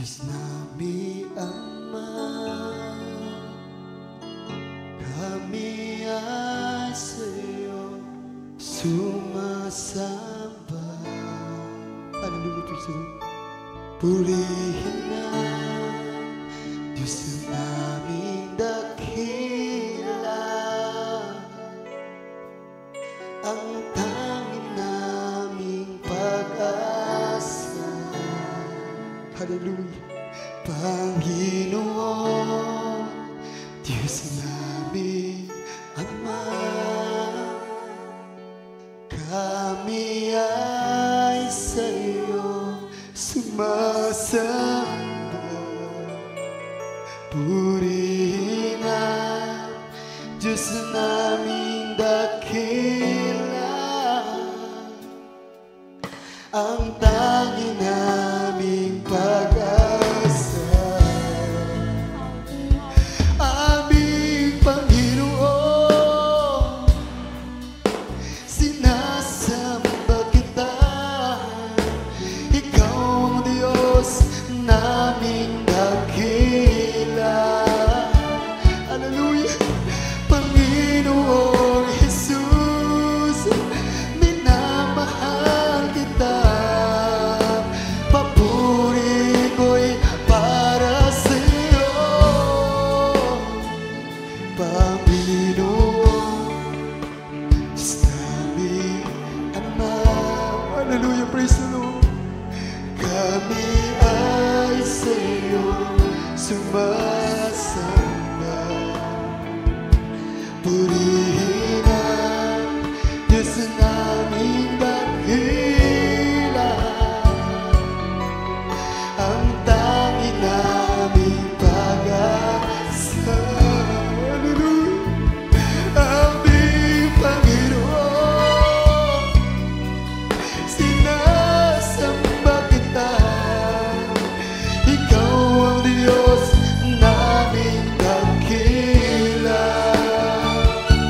Diyos namin Ama, kami ay sa'yo sumasamba. Hallelujah, praise the Lord. Purihin na Diyos naming dakila, ang tanging naming pag-asa. Hallelujah. Panginoon, Diyos namin Ama, kami ay sa'yo sumasamba. Purihin ang Diyos naming dakila, ang tanging naming pag-asa. Aming Panginoon, sinasamba kita. Ikaw ang Diyos naming dakila. Hallelujah. Panginoong Jesus, minamahal kita. Papuri ko'y para sa'yo, Panginoon, Diyos namin Ama. Hallelujah, praise the Lord. Kami ay sa'yo sumasamba. Purihin ang Diyos naming dakila, ang tanging naming pag-asa. Hallelujah. Aming Panginoon, sinasamba kita. Ikaw ang Diyos naming dakila.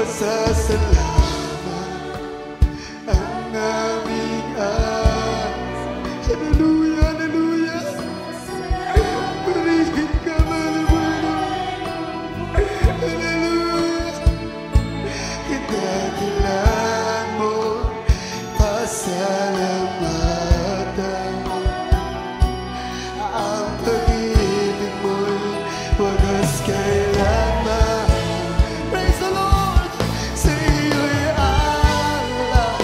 Pasasalamat ang aming Hallelujah, hallelujah. Purihin ka, Malabanban. Hallelujah. Kadakilan mo, pasalamatan. Ang pag-ibig mo'y wagas kailanman. Praise the Lord! Sa iyo'y alay,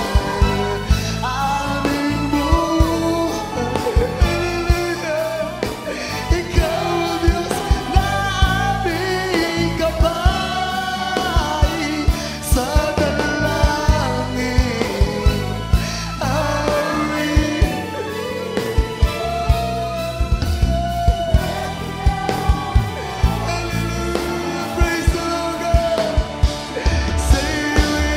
aming buhay. Hallelujah! Ikaw ang Diyos na aming gabay sa dalangin. Praise the Lord God! Sa iyo'y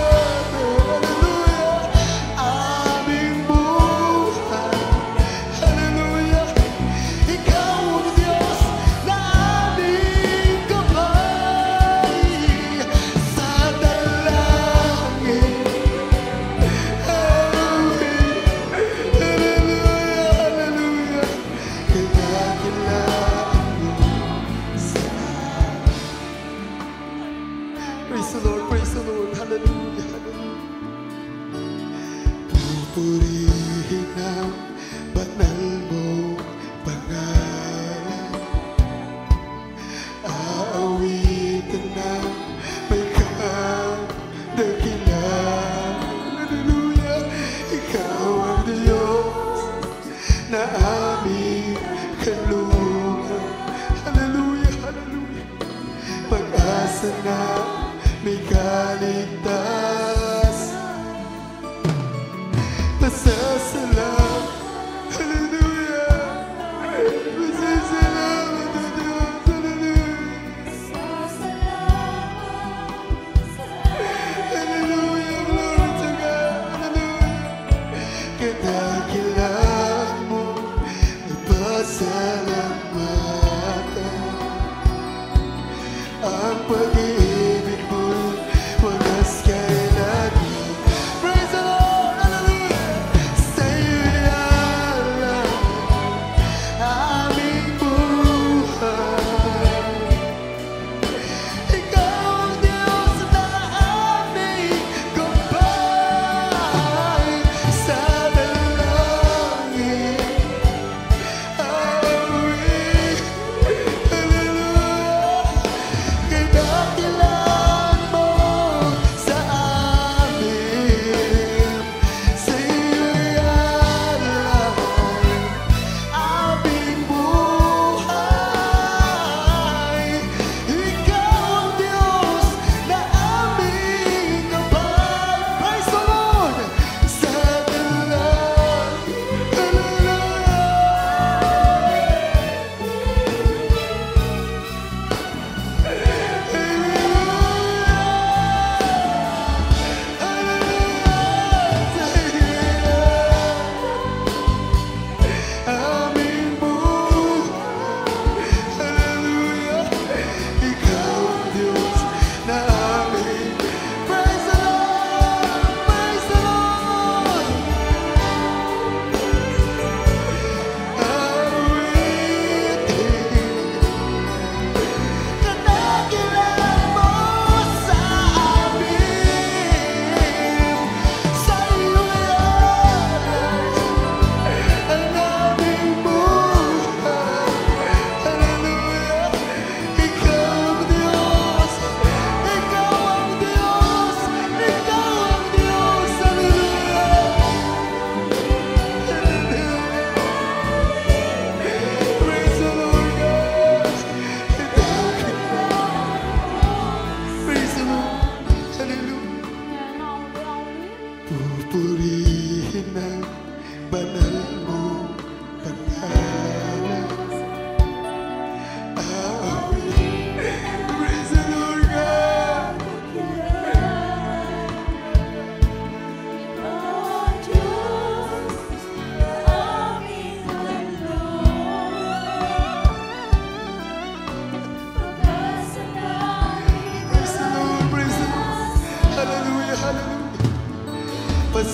hallelujah, aming buhay. Hallelujah! Ikaw ang Diyos na aming gabay sa dalangin. Hallelujah, hallelujah. Kadakilaan mo sa Praise the Lord, praise the Lord. Hallelujah, hallelujah. Pupurihin ang banal mong pangalan. Aawitin ng may kadakilaan. Hallelujah. Ikaw ang Diyos na aming kalungan. Hallelujah, hallelujah. Pag-asa na may kaligtas. Pasasalamat. Hallelujah. Pasasalamat o Diyos. Hallelujah. Hallelujah. Glory to God. Hallelujah. Kadakilaan mo ay pasalamatan. Ang pag-ibig mo'y wagas kailanman. Praise the Lord, hallelujah. Sa iyo'y alay, aming buhay. Ikaw ang Diyos na aming gabay sa dalangin. Hallelujah. Kadakilaan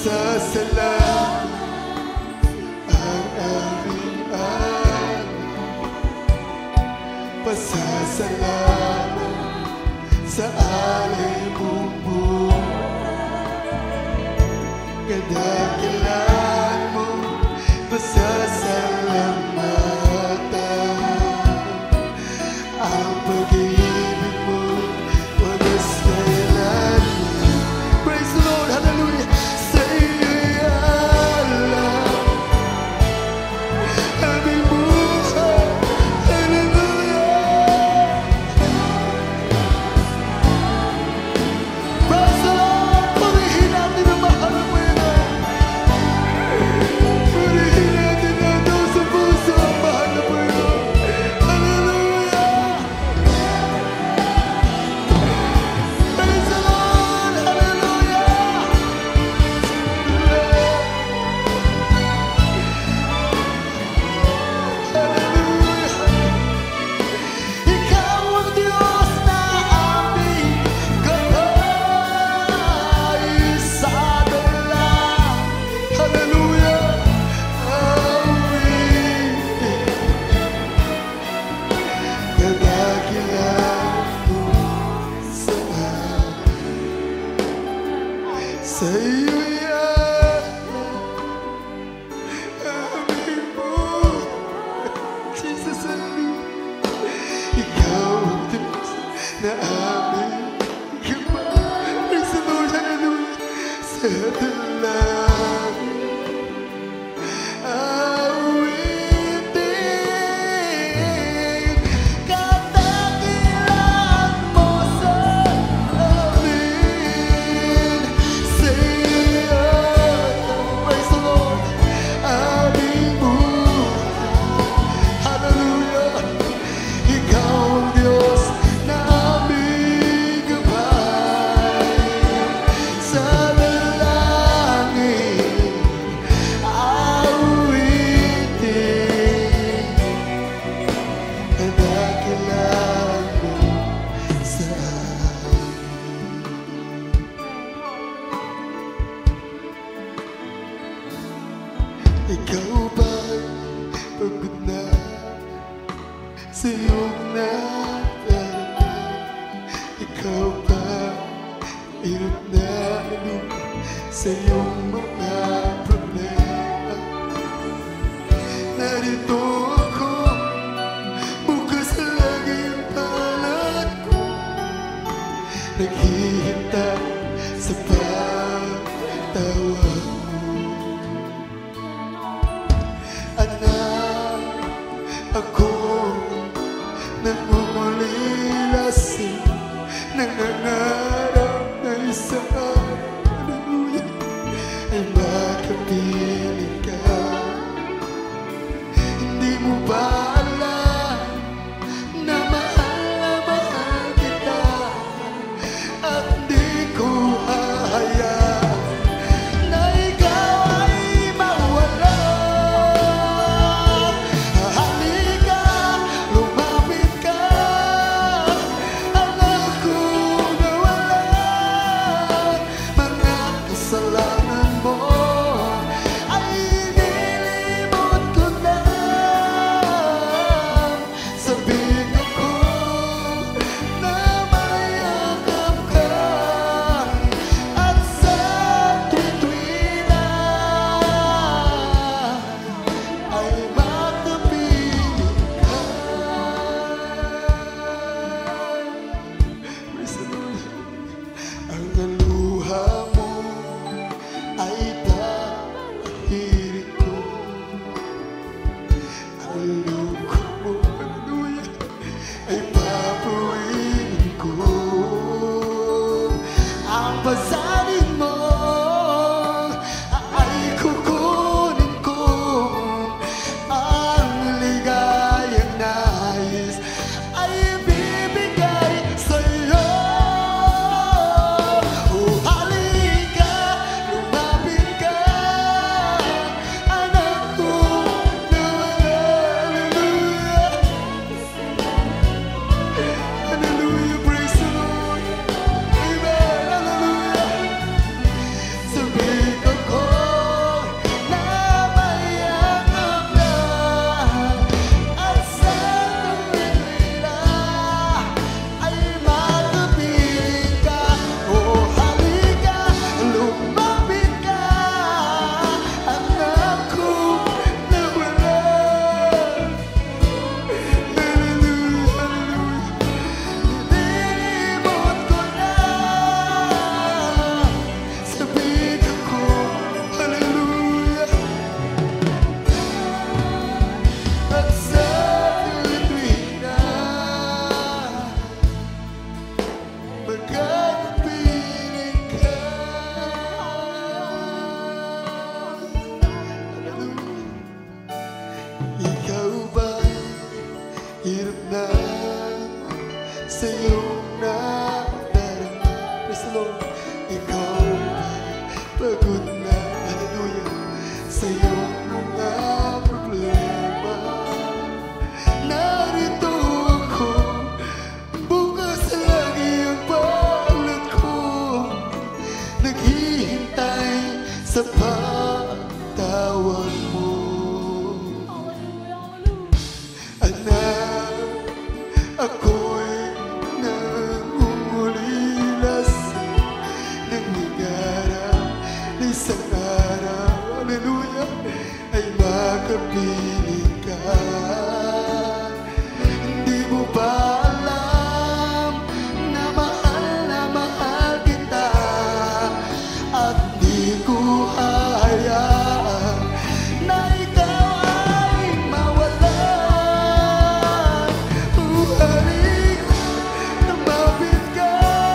Pasasalamat ang aming Ama. Pasasalamat sa alay mong buhay. Kadakilan mo, pasasalamatan. Ang pag-ibig mo, wagas kailan. Praise the Lord, hallelujah. Sa iyo'y alam aming buhay, hallelujah. Praise the Lord, purihin natin ang mahal mo yun. Purihin natin natin sa puso ang mahal na po yun. Hallelujah. Praise the Lord, hallelujah. Ikaw ang Diyos na aming kaisa-dala. Hallelujah. Kadakilan mo sa amin. Sa iyo'y aming buhay. Jesus, hallelujah. Ikaw ang Diyos na aming kapal. Praise the Lord, hallelujah. Sa dalangin awitin, kadakilan mo sa amin. Sa iyo, praise the Lord, aming buhay. Hallelujah. Ikaw ang Diyos na aming gabay. Sa dalangin awitin, kadakilan mo sa amin. Ikaw ba'y pagod na sa iyong nadarama? Ikaw ba hirap na sa iyong mga problema? Narito ako, bukas lagi ang palad ko. Naghihintay sa pagtawag mo. Anak, ako namumulilasing, nangangarap na isang hallelujah ay makapiling ka. Hindi mo ba alam na mahal kita? At iyong nadarama. Praise the Lord. Ikaw pagod na, hallelujah, sa iyong mga problema. Narito ako, bukas lagi ang palad ko, naghihintay sa pagtawag mo. Anak, ako'y nangungulilas ng higara na isang araw, hallelujah, ay makapiling ka. Hindi mo ba alam na mahal kita at di ko hayaan na ikaw ay mawalan? Halika, tumapit ka,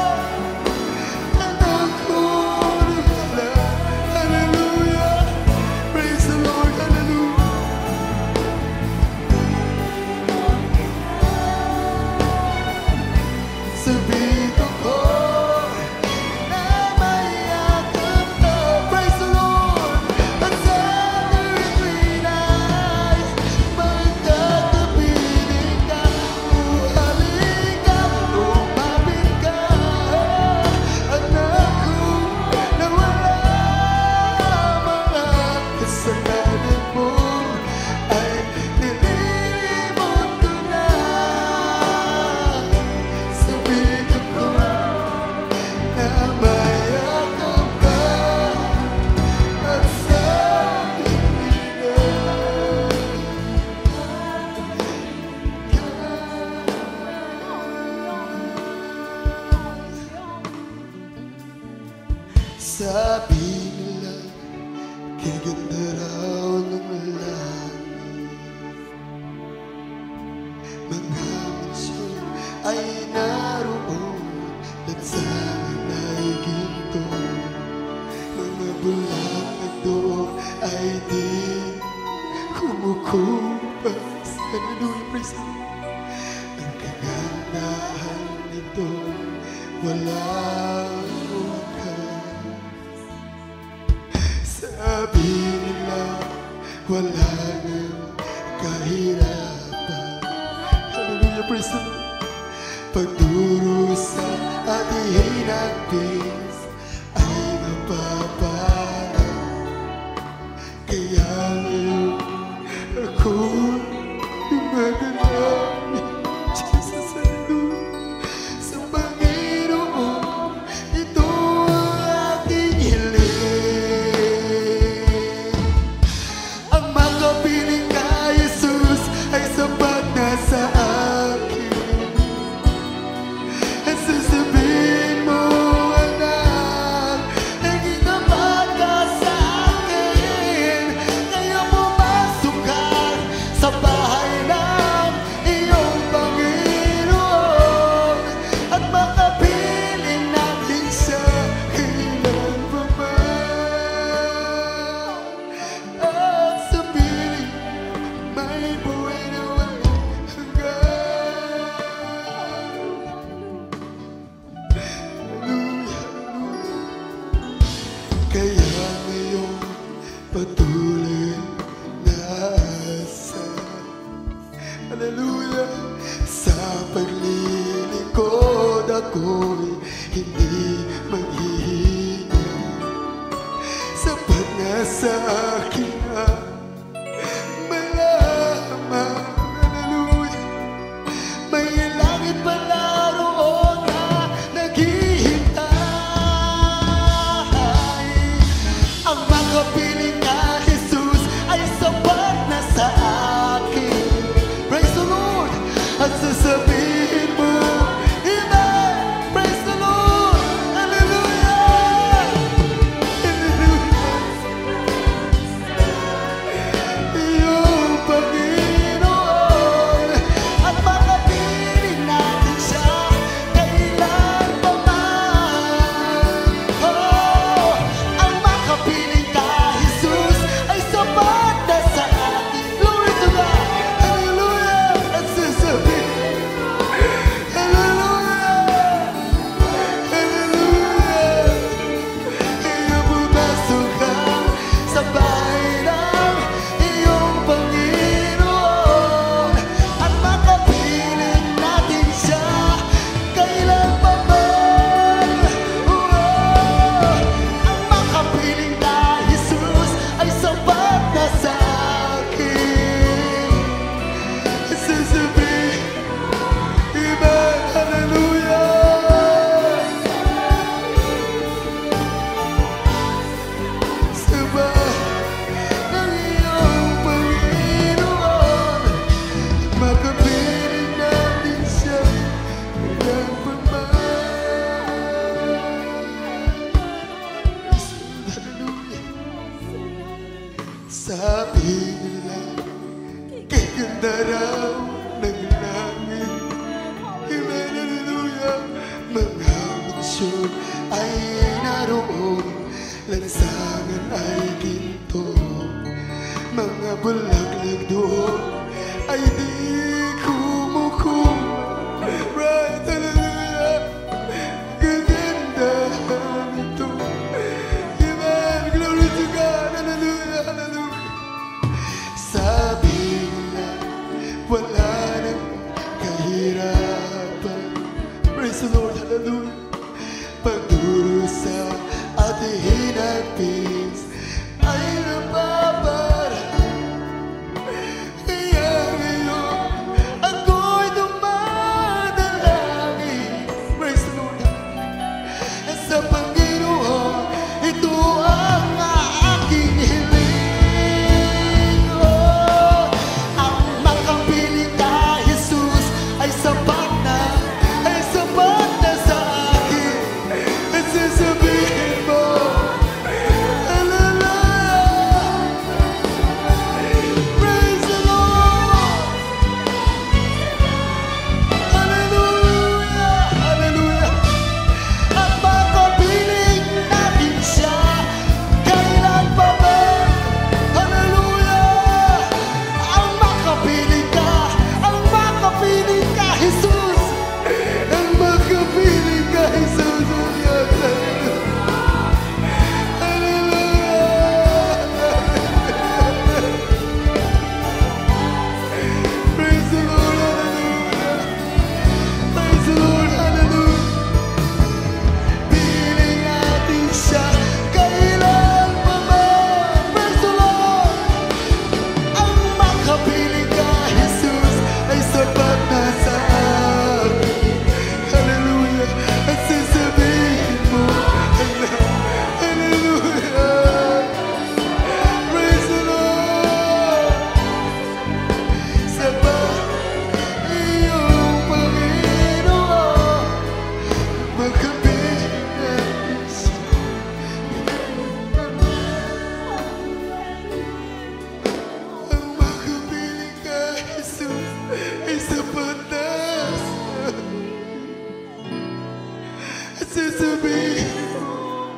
anak ko, wala. Hallelujah, praise the Lord, hallelujah. Sabihin ko na mayakap ka, praise the Lord. At sa tuwing ay magkakapiling ka. Halika, lumapit ka, anak ko, na wala mga kasalanan mo ay nilimot ko na. Sabihin ko na mayakap ka at sabi nila, kaganda raw ng langit. Mga mansyon ay naroon at sana ay ginto. Mga bulaklak doon ay di kumukupas. Hallelujah, praise the Lord. Ang kagandahan nito walang wakas. Sabi nila wala nang kahirapan. Hallelujah, praise the Lord. Pagdurusa at ihinagpis ay mapaparang. Kaya ngayon ako dumadalangin, Jesus, hallelujah, sa Panginoon. Ito ang aking hiling. Ang makapiling ka, Jesus, ay sapat na sa akin. At sasabihin mo, anak, naging tapat ka sa akin. Kaya pumasok ka sa bahay ng iyong Panginoon at makapiling natin siya kailan pa man. At sa piling may buhay na walang hanggan. Hallelujah, hallelujah. Kaya ngayon patuloy na asa, hallelujah, sa paglilingkod ako'y hindi maghihinga. Sapat na sa akin ang malaman, hallelujah, may langit pa naroon na naghihintay. Ang makapiling ka, Jesus, posisyon ay naroon, lansangan ay ginto, mga bulaglag doon ay di kumukum. Right, hallelujah, gaganda nito. Amen, glory to God, hallelujah, hallelujah. Sabi nila, wala nang kahirapan. Praise the Lord, hallelujah. Pagdurusa at hinagpis ay napaparaan. Kaya ngayon, ako'y dumadalangin. Praise the Lord, hallelujah. Sa Panginoon, ito ang aking hiling. Oh, ang makapiling ka, Jesus, ay sapat na sa akin. At sasabihin mo, hallelujah, praise the Lord, hallelujah, hallelujah. At makapiling natin siya, kailan pa ba? Hallelujah! Ang makapiling ka, Jesus! Ang makapiling ka, Jesus! Praise the Lord, hallelujah! Praise the Lord, hallelujah! Piling natin siya, kailan pa ba? Praise the Lord! Ang makapiling ka, Jesus, ay sapat na sa akin. Hallelujah! At sasabihin mo, hallelujah! Praise the Lord! Sapat iyong Panginoon, makapiling natin siya. Ang makapiling ka, Jesus, ay sapat na sa akin. At sasabihin mo,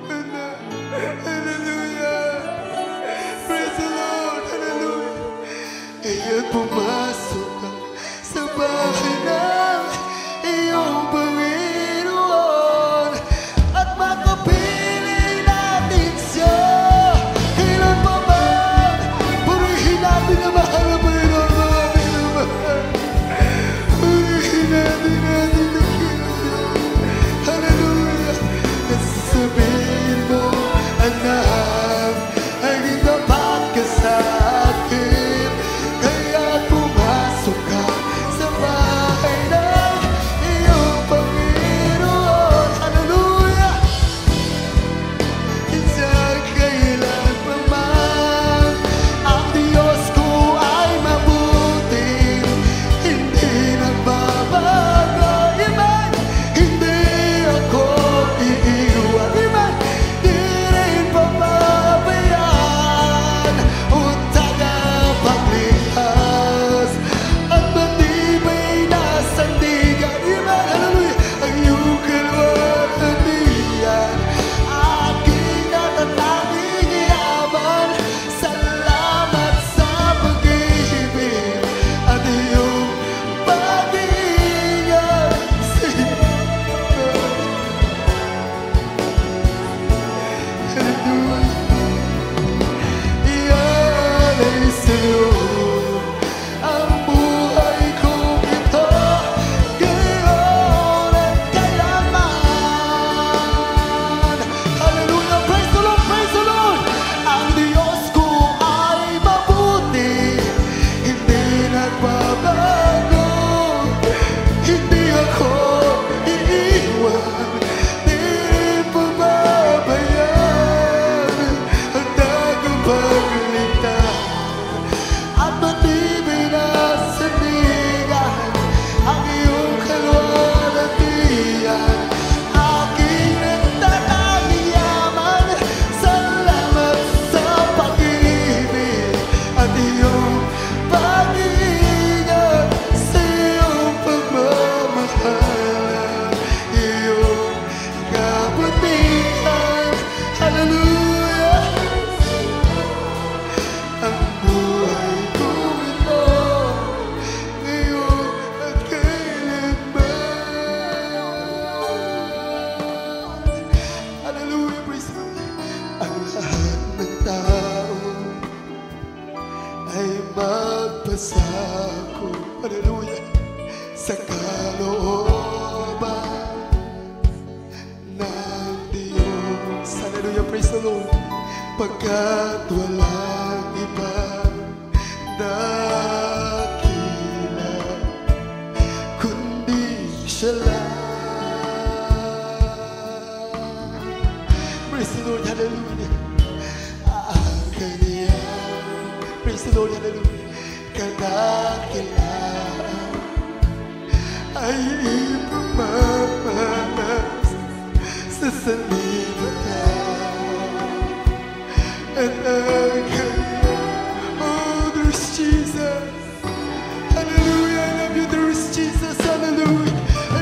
hallelujah, praise the Lord, hallelujah. Kaya't pumasok ka sa bahay ng iyong Panginoon at makapiling natin siya. Kailan pa man, purihin natin ang mahal na Panginoon, mga minamahal. Purihin natin ang Panginoon. Hallelujah, hallelujah, sa kalooban ng Diyos. Hallelujah, praise the Lord. Pagkat walang ibang dakila kundi siya lang. Praise the Lord, hallelujah. Ang kanyang, praise the Lord, hallelujah, kadakilaan ay ipamamalas sa sanlibutan. At ang kanyang, oh, there's Jesus. Hallelujah, I love you, there's Jesus, hallelujah. At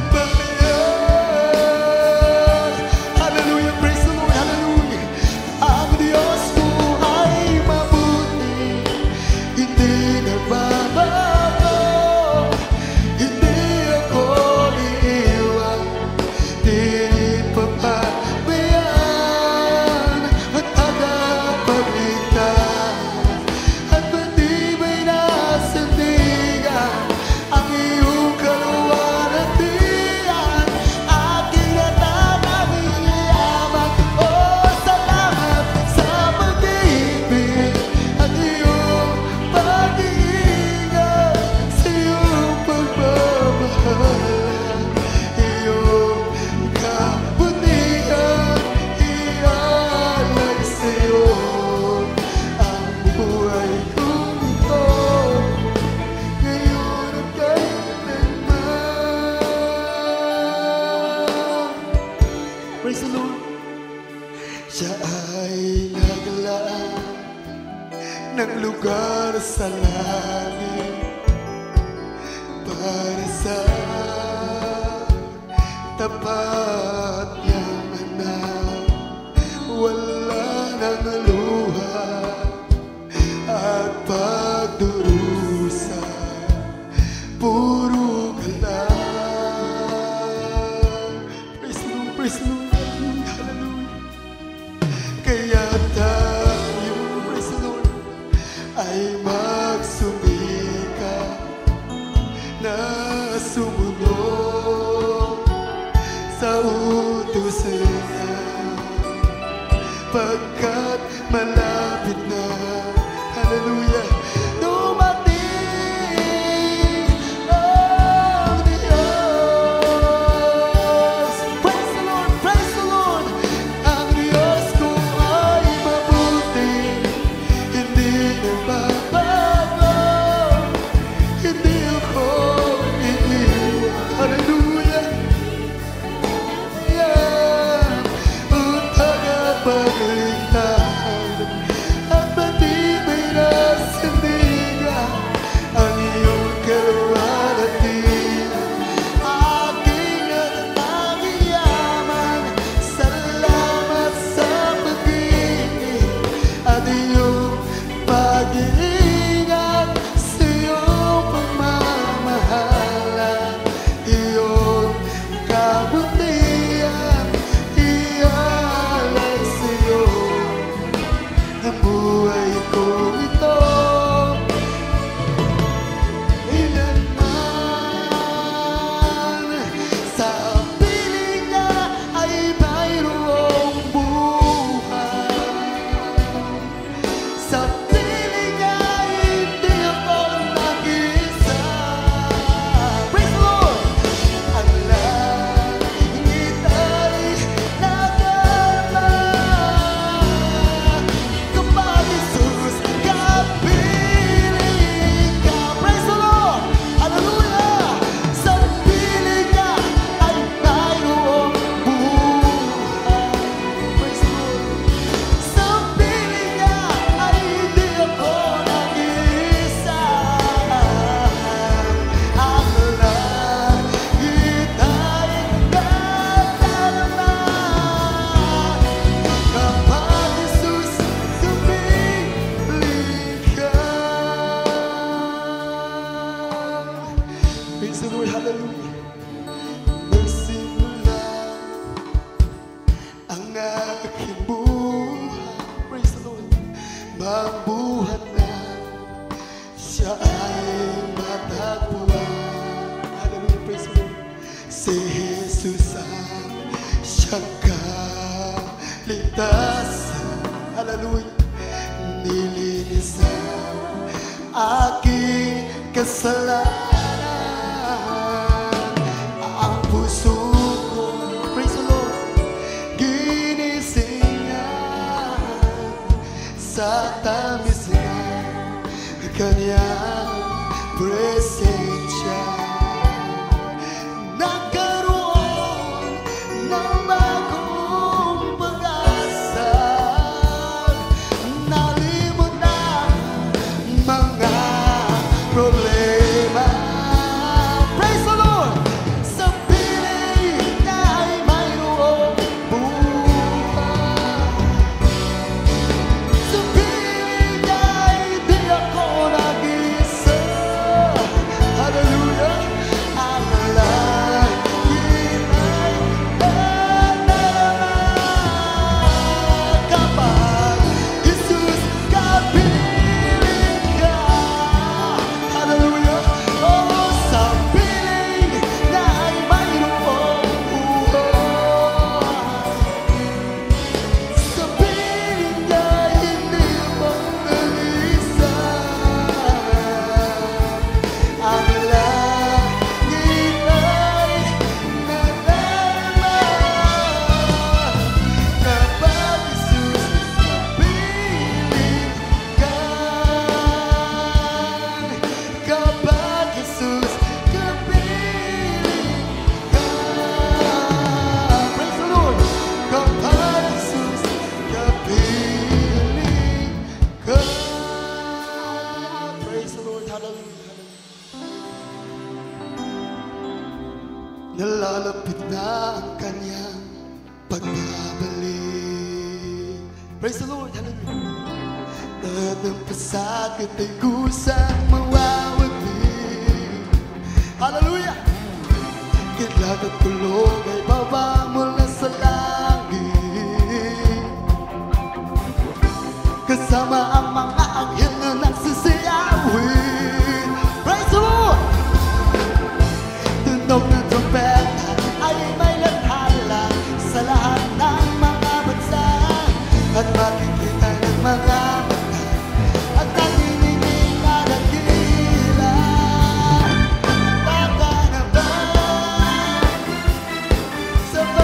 bakayan, hallelujah, praise the Lord, hallelujah. Ang Diyos mo ay mabuti, hindi nagbabago, hindi ako iiwan, di rin papabayaan, at tagapagligtas, at matibay na sandigan, ang iyong kaluwalhatian, aking natatanging yaman. Oh, salamat sa pag-ibig at iyong pag-iingat, sa iyong pagmamahal, iyong kabutihan, ialay sa iyo ang buhay kong ito, ngayon at kailanman. Praise the Lord. Siya ay naglaan ng lugar sa langit para sa tapat niyang anak. Wala nang luha at pagdurusa, puro galang. Praise the Lord, praise the Lord, hallelujah, hallelujah. Kaya tayo, praise the Lord, ay magsumikap na sumunod sa utos niya, pagkat malapit na, hallelujah, dumating ang Diyos. Praise the Lord, praise the Lord. Ang Diyos ko ay mabuti, hindi nagbabago, hindi ako iiwan, hallelujah. Yeah, ang tagapagligtas at matibay na sandigan, Jesus ang siyang kaligtasan. Hallelujah. Nilinis ang aking kasalanan. Ang puso ko, praise the Lord, ginising niya sa tamis ng kanyang presensya. Nagkaroon ng bagong pag-asa, nalimot na mga problema. Praise the Lord! Sa piling niya ay mayroong buhay. Sa piling niya ay di ako nag-isa. Hallelujah! Ang langit ay nananaman kapag Jesus kapiling ka. Hallelujah! Oh, sa piling na ay mayroong buhay. Sa piling niya hindi mo nag-isa. Ang langit ay nananaman kapag Jesus kapiling ka. Kapag Jesus kapiling ka. Praise the Lord! Kapag Jesus kapiling ka. Praise the Lord! Hallelujah! Nalalapit na ang kanyang pagbabalik. Praise the Lord! Hallelujah! Lahat ng pasakit ay kusang mawawagi. Hallelujah! Kidlat at kulog ay baba mula sa langit. Kasama ang mga anghel na nagsisiyawin. Praise the Lord! Tunog ng trompeta ay may lathala sa lahat ng mga bansa. At makikita ng mga mata at naniningning na dakila. Baka naman sa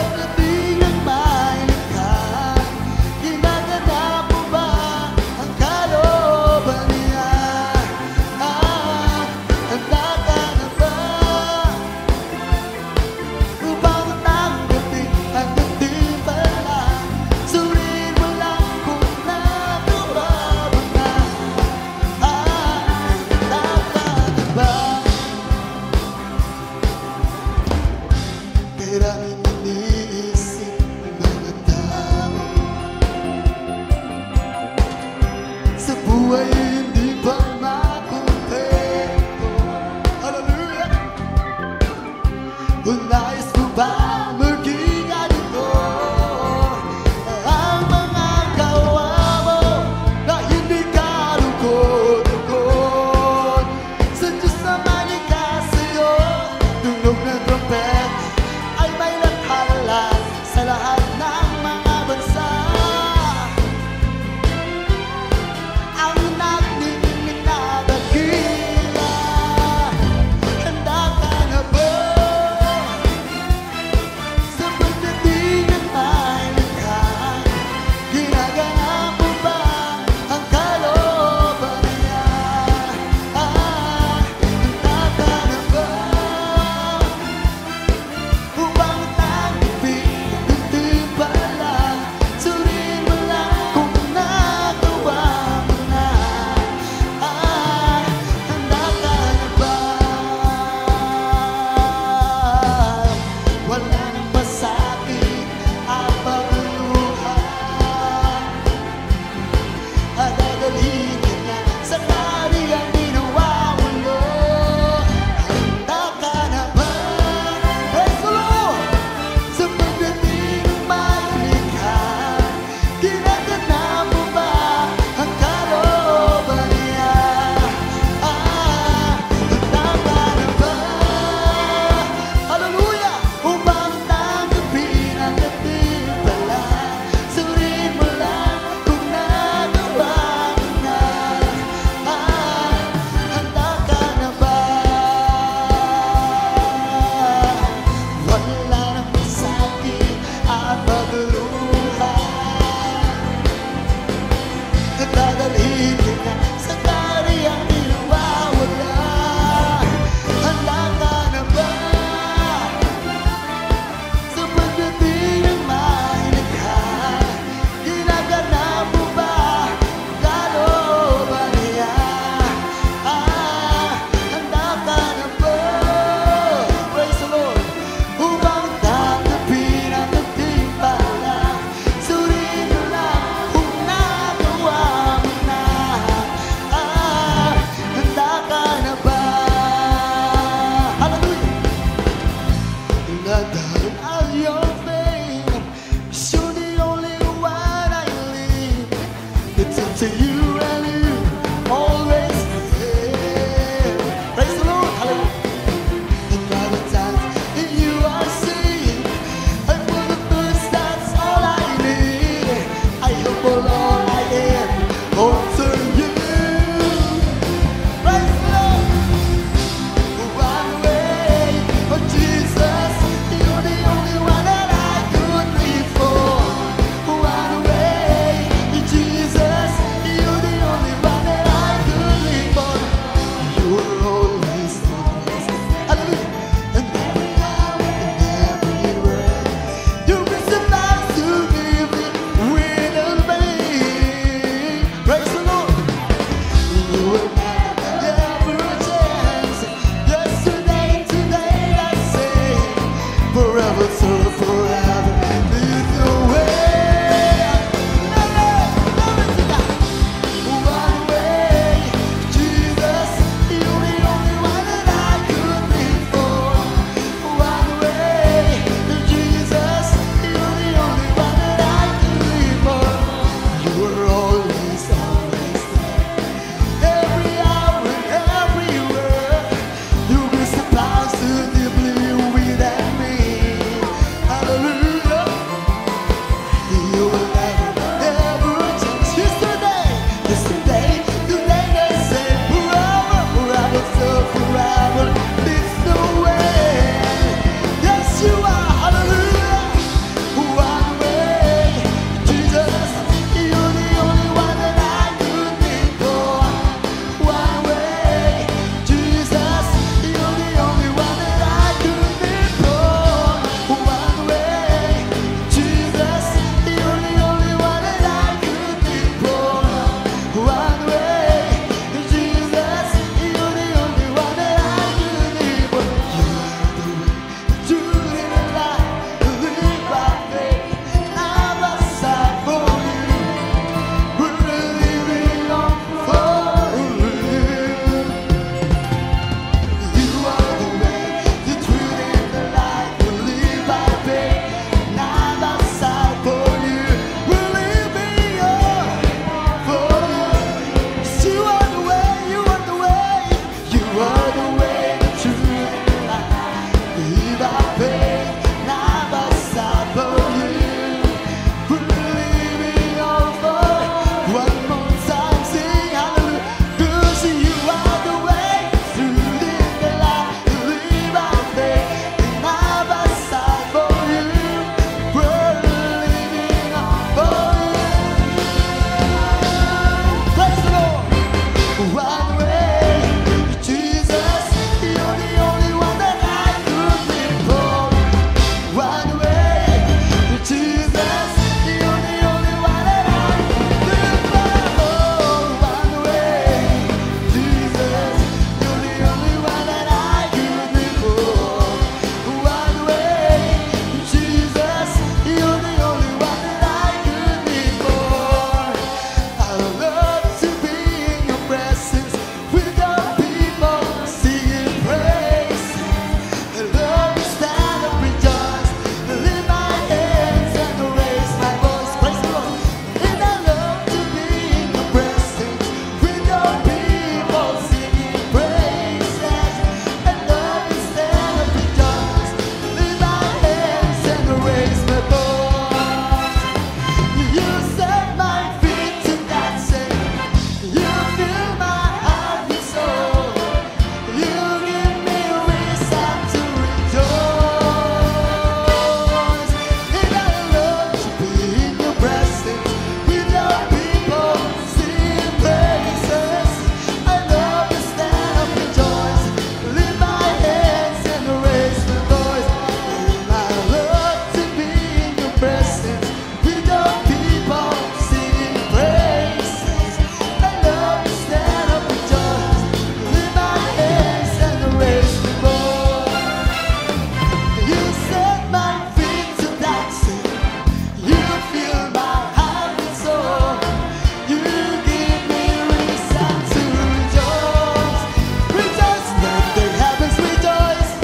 presence with your people singing praises. I love to stand up and rejoice, lift my hands and raise the Lord. You set my feet to dancing, you fill my heart with soul. You give me reason to rejoice. Rejoice, let the heavens rejoice,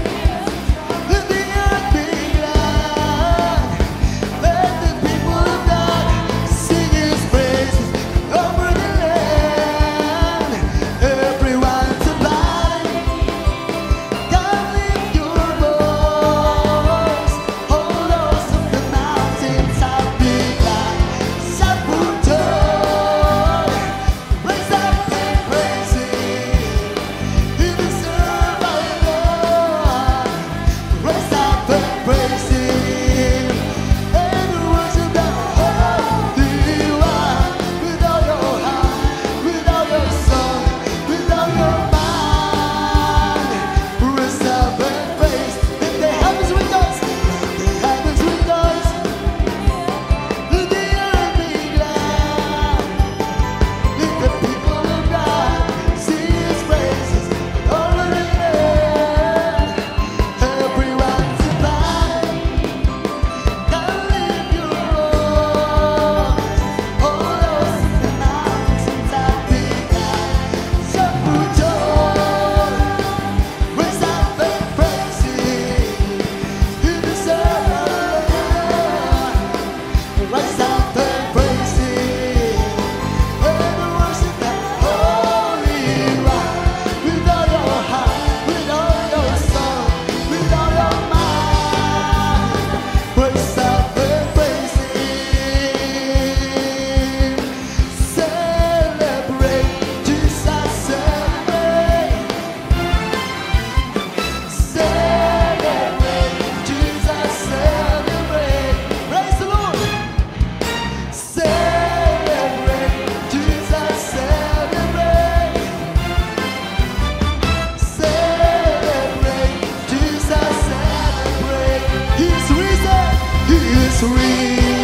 let the earth be glad. Let the people of God sing His praises over the land. Everyone to body, God lift your voice. All those of the mountains top be glad. Shout for joy, raise up and praise Him. You deserve our Lord. Raise up and praise Him, and worship the Holy One with all your heart, with all your soul, with all your mind. Raise up and praise. Let the heavens rejoice, let the heavens rejoice, let the earth be glad. Let the people of God sing His praises over the land. Everyone to bow, God lift your voice. All those in the mountains top be glad. Shout for joy, raise up and praise Him. You deserve our Lord. Rise up and praise Him, and worship the Holy One with all your heart, with all your soul, with all your mind. Rise up and praise Him. Celebrate Jesus, celebrate. Celebrate Jesus, celebrate. Praise the Lord. Celebrate Jesus, celebrate. Celebrate Jesus, celebrate. He is risen. He is risen.